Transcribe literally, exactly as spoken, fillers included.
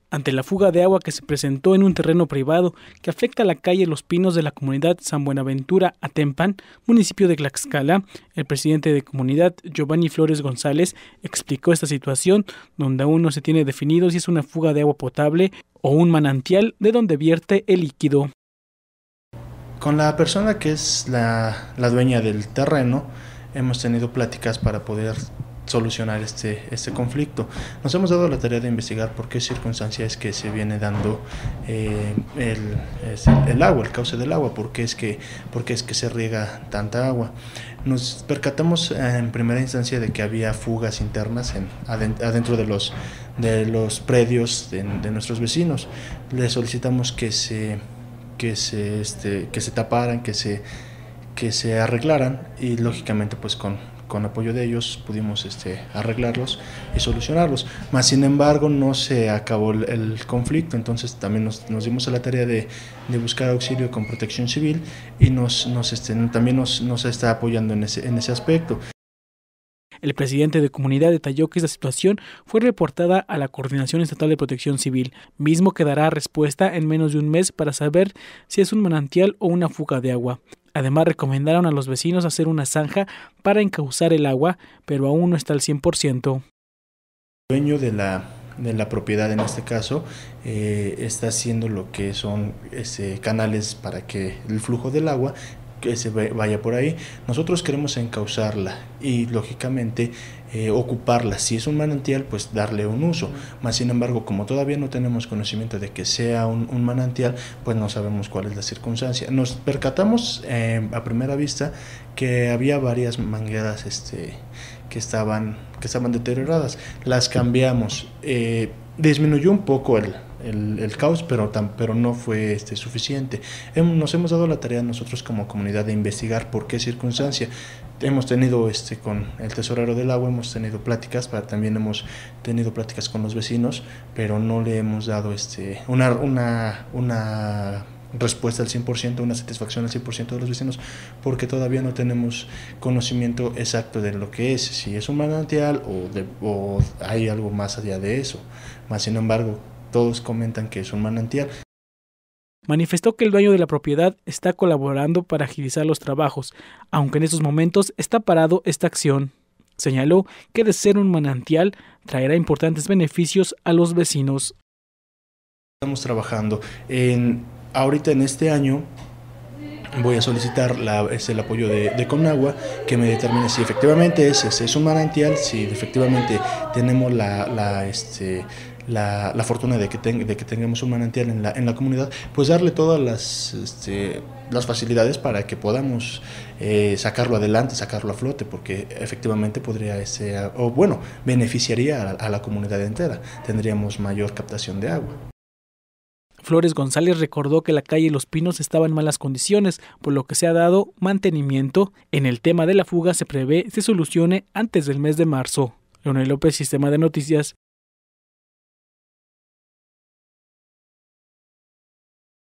ante la fuga de agua que se presentó en un terreno privado que afecta a la calle Los Pinos de la comunidad San Buenaventura, Atempan, municipio de Tlaxcala. El presidente de comunidad, Giovanni Flores González, explicó esta situación, donde aún no se tiene definido si es una fuga de agua potable o un manantial de donde vierte el líquido. Con la persona que es la, la dueña del terreno, hemos tenido pláticas para poder solucionar este, este conflicto. Nos hemos dado la tarea de investigar por qué circunstancia es que se viene dando eh, el, el agua, el cauce del agua, por qué es que, por qué es que se riega tanta agua. Nos percatamos en primera instancia de que había fugas internas en, adentro de los, de los predios de, de nuestros vecinos. Les solicitamos que se, que se, este, que se taparan, que se, que se arreglaran y lógicamente pues con con apoyo de ellos pudimos este, arreglarlos y solucionarlos, mas sin embargo no se acabó el, el conflicto, entonces también nos, nos dimos a la tarea de, de buscar auxilio con Protección Civil y nos, nos, este, también nos, nos está apoyando en ese, en ese aspecto. El presidente de comunidad detalló que esta situación fue reportada a la Coordinación Estatal de Protección Civil, mismo que dará respuesta en menos de un mes para saber si es un manantial o una fuga de agua. Además, recomendaron a los vecinos hacer una zanja para encauzar el agua, pero aún no está al cien por ciento. El dueño de la, de la propiedad, en este caso, eh, está haciendo lo que son ese, canales para que el flujo del agua que se vaya por ahí. Nosotros queremos encauzarla y lógicamente eh, ocuparla. Si es un manantial, pues darle un uso. Más sin embargo, como todavía no tenemos conocimiento de que sea un, un manantial, pues no sabemos cuál es la circunstancia. Nos percatamos eh, a primera vista que había varias mangueras este, que estaban que estaban deterioradas. Las cambiamos. Eh, disminuyó un poco el El, el caos, pero, tan, pero no fue este, suficiente. Hem, nos hemos dado la tarea nosotros como comunidad de investigar por qué circunstancia. Hemos tenido este, con el tesorero del agua, hemos tenido pláticas, para, también hemos tenido pláticas con los vecinos, pero no le hemos dado este, una, una, una respuesta al cien por ciento, una satisfacción al cien por ciento de los vecinos, porque todavía no tenemos conocimiento exacto de lo que es, si es un manantial o, de, o hay algo más allá de eso. Más sin embargo, todos comentan que es un manantial. Manifestó que el dueño de la propiedad está colaborando para agilizar los trabajos, aunque en estos momentos está parado esta acción. Señaló que de ser un manantial traerá importantes beneficios a los vecinos. Estamos trabajando en, ahorita en este año. Voy a solicitar la, es el apoyo de, de Conagua, que me determine si efectivamente es, es, es un manantial, si efectivamente tenemos la, la, este, la, la fortuna de que, ten, de que tengamos un manantial en la, en la comunidad, pues darle todas las, este, las facilidades para que podamos eh, sacarlo adelante, sacarlo a flote, porque efectivamente podría, ese, o bueno, beneficiaría a, a la comunidad entera, tendríamos mayor captación de agua. Flores González recordó que la calle Los Pinos estaba en malas condiciones, por lo que se ha dado mantenimiento. En el tema de la fuga se prevé se solucione antes del mes de marzo. Leonel López, Sistema de Noticias.